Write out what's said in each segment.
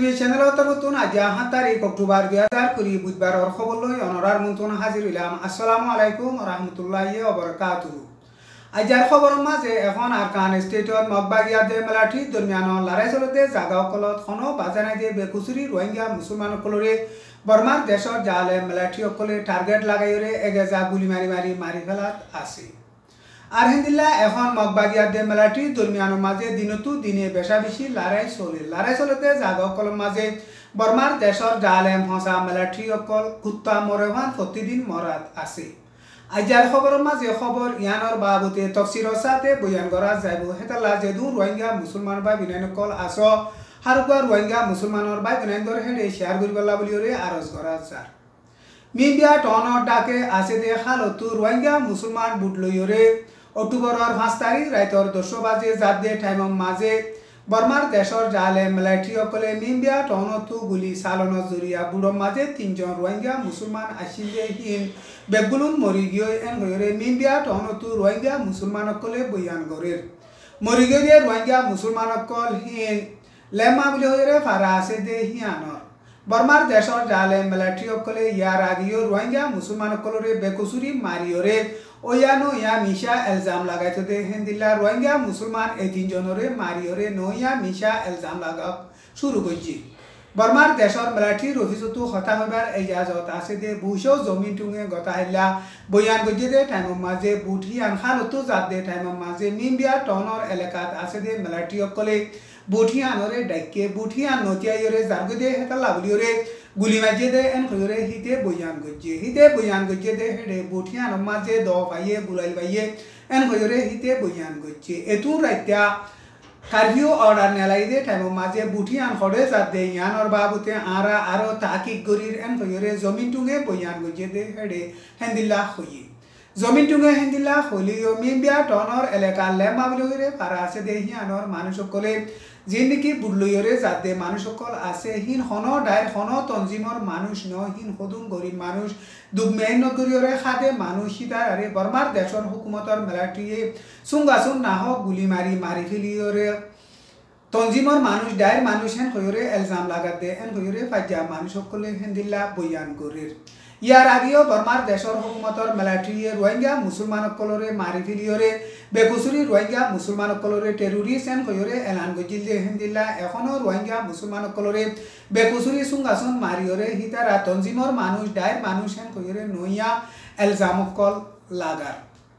TV channel নতুন আজ 7 তারিখ অক্টোবর 2020 বুধবার খবর লই অনরার মন্তন হাজির হইলাম। আসসালামু আলাইকুম ওয়া রাহমাতুল্লাহি ওয়া বারাকাতুহু। আজকের খবর মাঝে এখন আরকান স্টেটত মগবাগিয়া দে মেলাটি দরমিয়ান লড়াই চলতে জাগা কলত খনো বাজানাই দে বেকুসুরি রোহিঙ্গা মুসলমান কলরে বর্মার দেশর জালে মেলাটি অকলে টার্গেট লাগাইরে এগেজা গুলি মারি ফেলাত আছে। আর হিন্দিল্লা এখন মগবাগিয়া দে মেলাটি দরমিয়ান মাঝে দিনতু দিনে বেশা বেশি লড়াই চলতে জাগা কলম মাঝে বর্মার দেশর জালে হসা মেলাটি অকল কুত্তা মরেহান প্রতিদিন মরাত আছে। আজকের খবর মাঝে খবর ইয়ানোর বাবুতে তফসিরর সাথে বয়ান করা যাইব হেতালা যেদু রোহিঙ্গা মুসলমান বা বিনায়নকল আস হারুকা রোহিঙ্গা মুসলমানের বা বিনায়নদর হেডে শেয়ার করিবলা বলিওরে আরজ করা যার মিডিয়া টনৰ ডাকে আছে দে হালতু রোহিঙ্গা মুসলমান বুট লইরে অক্টোবরের 5 তারিখ রাইতর 10 বাজে জাদে টাইমর মাঝে বর্মার দেশর জালে মেলাটি অকলে মিম্বিয়া টনতু গুলি চালন জরিয়া বুড়র মাঝে 3 জন রোহিঙ্গা মুসলমান আসিলে হিন বেগুলুন মরি গিয়ে এন হয়ে মিম্বিয়া টনতু রোহিঙ্গা মুসলমান অকলে বয়ান গরের মরি গিয়ে রোহিঙ্গা মুসলমান অকল হিন লেমা বলে হয়ে ফারা আছে দে হিয়ানর বর্মার দেশর জালে মেলাটি অকলে ইয়ার আগিও রোহিঙ্গা মুসলমান অকলরে বেকসুরি মারিওরে ওয়ানো ইয়া মিশা এলজাম লাগাইতে দে হিন্দিল্লা রোহিঙ্গা মুসলমান এই 3 জনরে মারিওরে নইয়া মিশা এলজাম লাগা শুরু করছি। বর্মার দেশর মেলাটি অফিসতো হতা হবার ইজাজত আছে দে বুশো জমিন টুঙে গতা হইলা বয়ান গজে দে টাইমর মাঝে বুঠিয়ান খালতো জাত দে টাইমর মাঝে মিম্বিয়া টনর এলাকাত আছে দে মেলাটি অকলে বুঠিয়ানরে ডাইকে বুঠিয়ান নতিয়াইরে জারগদে হেতা লাবলিওরে গুলি মাঝে দে এন খয়রে হিতে বয়ান গজে দে হেডে বুঠিয়ান মাঝে দ পাইয়ে বুলাই পাইয়ে এন খয়রে হিতে বয়ান গজে এতু রাইতা কারফিউ অর্ডার নেলাই দে টাইমর মাঝে বুঠিয়ান খড়ে জাত দে ইয়ানর বাবুতে আরা আরো তাকিক গরির এন খয়রে জমিন টুঙে বয়ান গজে দে হেডে হেন্দিল্লা খইয়ে জমিন টুঙে হেন্দিল্লা খলিও মিম্বিয়া টনর এলাকা লেমা বলিরে পারা আছে দে হিয়ানর মানুষ সকলে জিন্দিকি বুড়লইরে যাতে মানুষ সকল আছে হিন হন ডাইর হন তঞ্জিমর মানুষ ন হিন সদুম গরিব মানুষ দুগমেহন করিয়রে খাদে মানুষ সীতার আরে বর্মার দেশর হুকুমতর মেলাটিয়ে সুঙ্গাসুন নাহক গুলি মারি ফেলিয়রে তঞ্জিমর মানুষ ডাইর মানুষ হেন হয়রে এলজাম লাগাতে এন হয়রে ফাজ্জা মানুষ সকলে হেন্দিল্লা বয়ান করির ইয়ার আগেও বর্মার দেশর হুকুমতর মেলাটিয়ে রোহিঙ্গা মুসলমান সকলরে মারি ফেলিয়রে বেকুসুরি রোহিঙ্গা মুসলমান সকলরে টেরোরিস্ট এন হয়রে এলান গজিল দে হিন্দিল্লা এখনো রোহিঙ্গা মুসলমান সকলরে বেকুসুরি সুঙ্গাসুন মারিয়রে হিতারা তঞ্জিমর মানুষ ডাইর মানুষ হেন হয়রে নইয়া এলজাম কল লাগার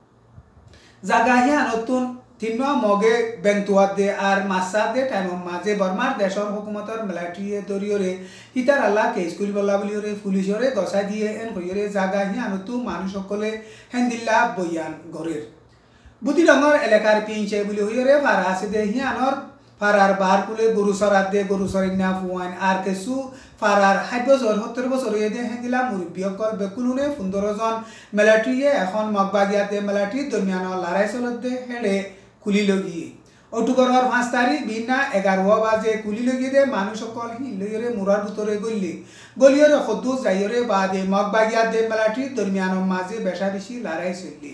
জাগাহিয়া নতুন তিন মগে বেংতুয়াত দে আর মাসাত দে টাইমর মাঝে বর্মার দেশর হুকুমতর মেলাটিয়ে দরিয়রে হিতার আল্লাহ কেস করিবলা বলিয়রে পুলিশরে গসা দিয়ে এন হইরে জাগা হিয়ানতু মানুষ সকলে হেন্দিল্লা বয়ান গরের বুদ্ধি রঙর এলাকার পিঞ্চে বলি হইরে ফারা আছে দে হিয়ানর ফারার বার কুলে গরু সরাত দে গরু সরিনা ফুয়ান আর কেসু ফারার 60 বছর 70 বছর হয়ে দে হেন্দিলা মুরব্বী অকল বেকুলুনে 15 জন মেলাটিয়ে এখন মগবাগিয়াতে মেলাটি দরমিয়ান লড়াই চলতে হেডে কুলি লগিয়ে অক্টোবরের 5 তারিখ বিনা 11 বাজে কুলি লগিয়ে দে মানুষ সকল হিলরে মুরার ভিতরে গলিয়রে খদ্দুস যাইরে বাদে মগবাগিয়া দে মেলাটি দরমিয়ান মাঝে বেশা বেশি লড়াই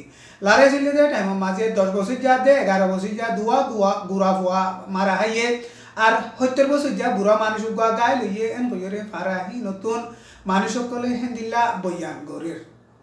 চললে দে টাইমর মাঝে 10 বছর যা দে 11 বছর যা দুয়া গুড়া ফুয়া মারা হাইয়ে আর 70 বছর যা বুড়া মানুষ গুয়া গায় লইয়ে এন কইরে ফারাহি নতুন মানুষ সকলে হেন্দিল্লা বয়ান গরের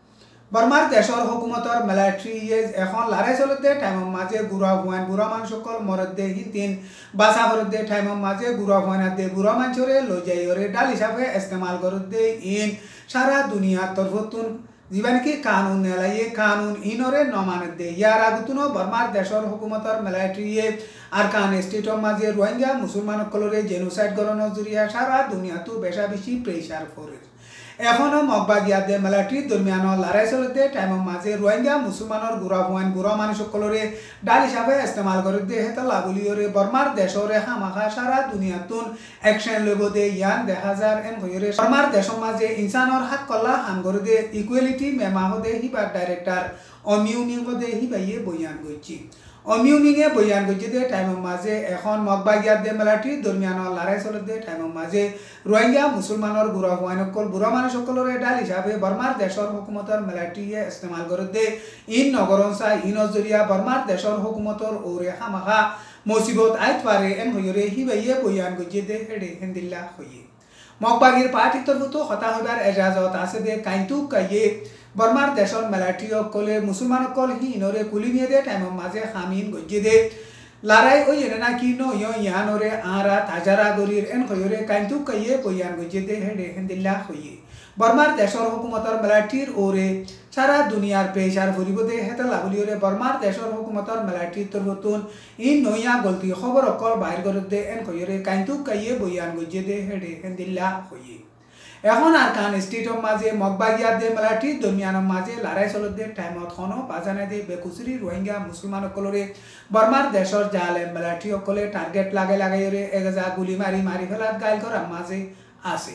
বর্মার দেশর হুকুমতর মেলাট্রিয়ে এখন লড়াই চলতে টাইমর মাঝে বুড়া মানুষ সকল মরদ দে হিন বাসা ভরত দে টাইমর মাঝে বুড়া হুয়ান দে বুড়া মানুষরে লই যাইরে ডাল হিসাবে ইস্তেমাল করত দে ইন সারা দুনিয়ার তরফতুন জীবনকি কানুন নেলাইয়ে কানুন ইনরে নমানত দে ইয়ার আগুতুনো বর্মার দেশর হুকুমতর মেলাট্রিয়ে আরকান স্টেটর মাঝে রোহিঙ্গা মুসলমান কলরে জেনোসাইড গরণ জরিয়া সারা দুনিয়াতু বেশা বেশি প্রেসার করে এখনো মগবাগিয়া দে মেলাটি দরমিয়ান লড়াই চলতে টাইমর মাঝে রোহিঙ্গা মুসলমানের বুড়া মানুষ সকলরে ডাল হিসাবে ইস্তেমাল করে দে হেতা লাগুলিয়রে বর্মার দেশরে হামাখা সারা দুনিয়াতুন অ্যাকশন লইব দে ইয়ান দেখা যার এন হইরে বর্মার দেশর মাঝে ইনসানর হাত কল্লা হাম করে দে ইকুয়ালিটি মেমাহ দে হিবার ডাইরেক্টর অমিউমিং দে হিবাইয়ে বয়ান করছি অমিউমিংয়ে বয়ান গজে দে টাইমর মাঝে এখন মগবাগিয়া দে মেলাটি দরমিয়ান লড়াই চলতে টাইমর মাঝে রোহিঙ্গা মুসলমানের বুড়া মানুষ সকলরে ডাল হিসাবে বর্মার দেশর হুকুমতর মেলাটিয়ে ইস্তেমাল করে দে ইন নগরনসা ইন জরিয়া বর্মার দেশর হুকুমতর ওরে হামাখা मुसीबत आयतवारे एन होयरे हिबाइये बयान गजे हेडे हिंदिल्ला होये मकबागिर पार्टी तरफुतो हता होबार एजाजत आसे दे काइंतु काये बर्मार देशर मिलिटारी कले मुसलमान कल हि इनरे कुलिमिये दे टाइम माजे हामिन गजे दे लाराय ओ येना किनो यो यानोरे आरा ताजारा गरीर एन खयरे काइंतु काये बयान गजे दे हेडे हिंदिल्ला होये बर्मार देशर हुकुमतर मिलिटारीर ओरे सारा दुनियार पेशार फुरिबदे हेता लाबलियोरे बर्मार देशर हुकुमतर मिलिटारी तरफुतुन इन नोया गलती खबर अकल बाहिर करदे एन खयरे काइंतु काये बयान गजे दे हेडे हिंदिल्ला होये এখন আরকান স্টেটর মাঝে মগবাগিয়া দে মিলিটারি দরমিয়ানৰ মাঝে লড়াই চলতে টাইমত খনো বাজানে দে বেকুসরি রোহিঙ্গা মুসলমান কলরে বর্মার দেশৰ জালে মিলিটারি কলে টার্গেট লাগাই রে এগজা গুলি মারি ফেলাত গাইল করার মাঝে আছে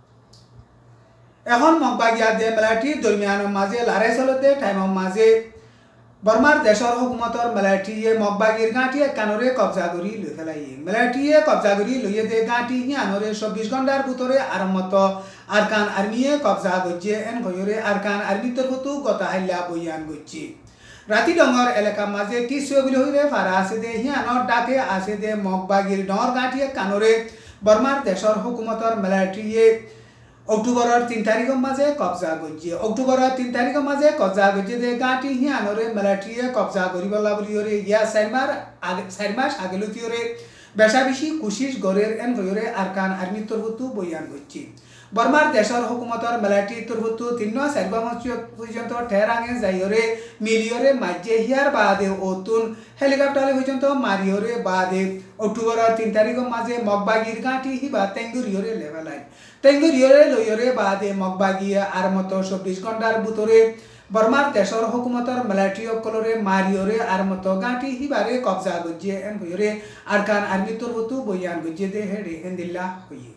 এখন মগবাগিয়া দে মিলিটারি দরমিয়ানৰ মাঝে লড়াই চলতে টাইমৰ মাঝে बर्मार देशर हुकुमतर मिलिटारीये मकबागिर गाँटी कानरे कब्जा करी लई फेलाइये मिलिटारीये कब्जा करी लइये दे गाँटी हियानरे 24 घंटार ভিতরে আরমত আরকান আর্মিয়ে কব্জা গজ্জে এন ভয়রে আরকান আর্মি তরফতু গতাহাল্লা বয়ান গজ্জে রাতি ডঙ্গর এলাকা মাঝে টিসুয়ে বলি হইরে ফারা আছে দে হিয়ানর ডাকে আছে দে মকবাগির ডর গাঁটি কানরে বর্মার দেশর হুকুমতর মিলিটারিয়ে অক্টোবরের 3 তারিখের মাঝে কব্জা গজ্জে অক্টোবরের 3 তারিখের মাঝে কব্জা গজ্জে দে গাঁটি হিয়ানরে মিলিটারিয়ে কব্জা করিবলা বলিরে ইয়া চার মাস আগেলতিরে বেশা বেশি কোশিশ গরের এন হইরে আরকান আর্মি তরফতু বয়ান গজ্জে বর্মার দেশর হুকুমতর মিলিটারি তরফতু 3-4 মাস পর্যন্ত ঠেরাঙে যাইরে মিলিয়রে মাঝে হিয়ার বাদে ওতুন হেলিকপ্টারে পর্যন্ত মারিয়রে বাদে অক্টোবরের 3 তারিখের মাঝে মকবাগির গাঁটি হিবা তেঙ্গুরিয়রে লেভেলাই তেঙ্গুরিয়রে লইরে বাদে মকবাগিয়া আর মতো 24 ঘন্টার ভিতরে বর্মার দেশর হুকুমতর মিলিটারি কলরে মারিয়রে আর মতো গাঁটি হিবারে কব্জা গজ্জে এন হইরে আরকান আর্মি তরফতু বয়ান গজ্জে দে হেডে হিন্দিল্লা হইয়ে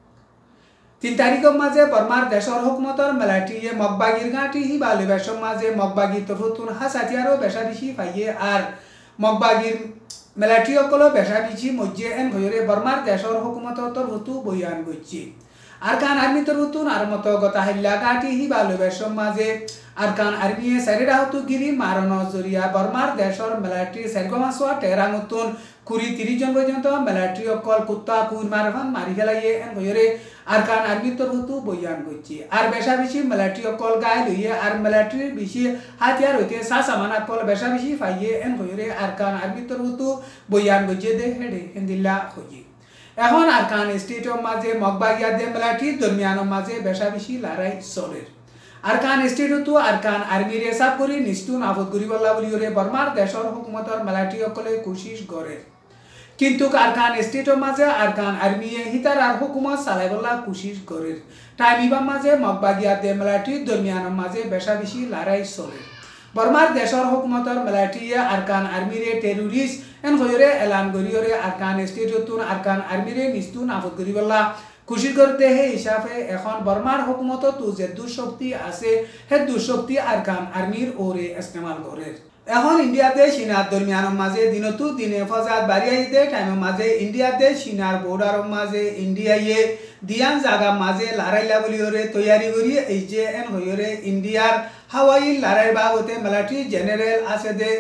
3 তারিখের মাঝে বর্মার দেশর হুকুমতর মিলিটারিয়ে মকবাগির গাঁটি হিবা লেবেশর মাঝে মকবাগি তরফতুন হাসাতিয়ারও বেশা বেশি পাইয়ে আর মকবাগির মিলিটারি কল বেশা বেশি মজ্জে এন হইরে বর্মার দেশর হুকুমতর তরফতু বয়ান গজ্জে আরকান আর্মি তরফতুন আর মতো গতাহাল্লা গাঁটি হিবা লেবেশর মাঝে আরকান আর্মিয়ে সারিরাহতু গিরি মারণ জরিয়া বর্মার দেশর মিলিটারি সারগমাসোয়া টেরাঙতুন 20-30 জন পর্যন্ত মিলিটারি অকল কুত্তা কুর মারফান মারি ফেলাইয়ে এন হইরে আরকান আর্মি তরফতু বয়ান গজ্জে আর বেশা বেশি মিলিটারি অকল গায়ে লইয়ে আর মিলিটারির বেশি হাতিয়ার হইতে সামান অকল বেশা বেশি পাইয়ে এন হইরে আরকান আর্মি তরফতু বয়ান গজ্জে দে হেডে হিন্দিল্লা হইয়ে এখন আরকান স্টেটর মাঝে মকবাগিয়া দে মিলিটারি দরমিয়ানের মাঝে বেশা বেশি লড়াই চলে আরকান স্টেটতো আরকান আর্মির হিসাব করে নিষ্ঠু নাফত করিবলা বলিরে বর্মার দেশর হুকুমতর মিলিটারি অকলে কোশিশ করে কিন্তু আরকান স্টেটর মাঝে আরকান আর্মিয়ে হিতার আর হুকুমত চালাইবলা কোশিশ করে টাইমিবা মাঝে মকবাগিয়া দে মিলিটারি দরমিয়ানের মাঝে বেশা বেশি লড়াই চলে বর্মার দেশর হুকুমতর মিলিটারিয়ে আরকান আর্মিরে টেরোরিস্ট এন হইরে এলান করিয়রে আরকান স্টেটতুন আরকান আর্মিরে নিষ্ঠু নাফত করিবলা খুশি করতে হে হিসাবে এখন বর্মার হুকুমততো যে দুঃশক্তি আছে হে দুঃশক্তি আরকান আর্মির ওরে ইস্তেমাল করে এখন ইন্ডিয়াতে চীনার দরমিয়ানের মাঝে দিনতো দিনে ফজাত বাড়িয়াইতে টাইমের মাঝে ইন্ডিয়াতে চীনার বর্ডারের মাঝে ইন্ডিয়ায়ে দিয়ান জায়গা মাঝে লড়াইলা বলিওরে তৈয়ারি করি এই যে এন হইরে ইন্ডিয়ার হাওয়াই লড়াই বাবতে মিলিটারি জেনারেল আছে দে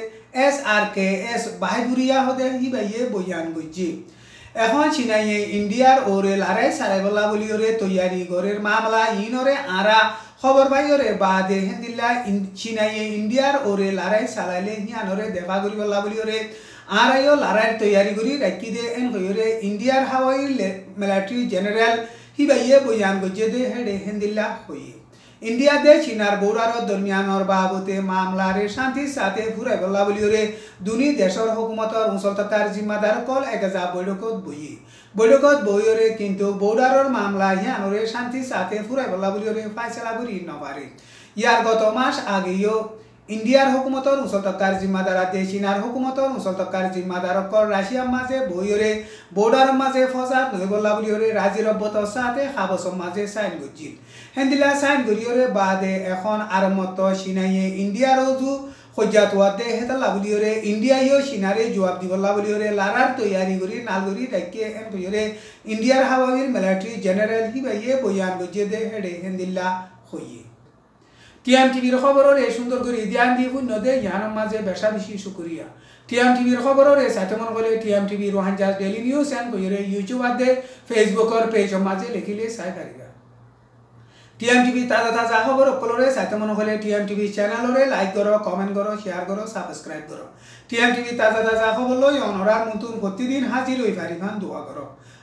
SRKS বাহিবুরিয়া হদে হিবাইয়ে বয়ান গজ্জে এখন চীনাইয়ে ইন্ডিয়ার ওরে লড়াই চালাইবলা বলিওরে তৈয়ারি গরের মামলা ইনরে আরা খবর পাইরে বাদে হিন্দিল্লা চীনাইয়ে ইন্ডিয়ার ওরে লড়াই চালাইলে হিয়ানরে দেবা করিবলা বলিওরে আরাইও লড়াই তৈয়ারি করি রাখি দে এন হইরে ইন্ডিয়ার হাওয়াই মিলিটারি জেনারেল হিবাইয়ে বয়ান গজ্জে দে হেডে হিন্দিল্লা হইয়ে इंडिया दे चीनार बॉर्डर दरमियानर बाबते मामलारे शांति साथे फुराइबला बलियोरे दुनी देशर हुकुमतर उंसलतार जिम्मेदार कल एकजा बैठकत बहिरे किन्तु बॉर्डरर मामला हियानरे शांति साथे फुराइबला बलियोरे फैसला करि नपारे यार गत मास आगेयो इंडियार हुकुमतर उंसलतार जिम्मेदार दे चीनार हुकुमतर उंसलतार जिम्मेदार कल राशिया माझे बहिरे बॉर्डर माझे फसाद नइबला बलियोरे राजिरब्बतर साथे खाबसम माझे साइन गज्जिल হেন্দিলা সাইন করিয়রে বাদে এখন আরমত চীনাইয়ে ইন্ডিয়ার ওজু খজাতওয়াতে হেতালা বলিয়রে ইন্ডিয়াইও চীনারে জবাব দিবলা বলিয়রে লারার তৈয়ারি করি নালগরি ডাকে এন কইরে ইন্ডিয়ার হাওয়াইর মিলিটারি জেনারেল হিবাইয়ে বয়ান গজে দে হেডে হেন্দিলা হইয়ে TMTVর খবরের এই সুন্দর করে ধ্যান দিয়ে পুণ্য দে ইয়ানোর মাঝে বেশা বেশি শুক্রিয়া TMTVর খবরের এই সাথে মনে করলে TMTV রোহান জাজ ডেইলি নিউজ এন্ড কইরে ইউটিউব আদে ফেসবুকর পেজ মাঝে লিখিলে সাই পারিবা TMTV তাজা তাজা খবর অকলরে সাথে মনে করলে TMTV চ্যানেলরে লাইক করো কমেন্ট করো শেয়ার করো সাবস্ক্রাইব করো TMTV তাজা তাজা খবর লই অনরার নতুন প্রতিদিন হাজির হই পারিবান দোয়া করো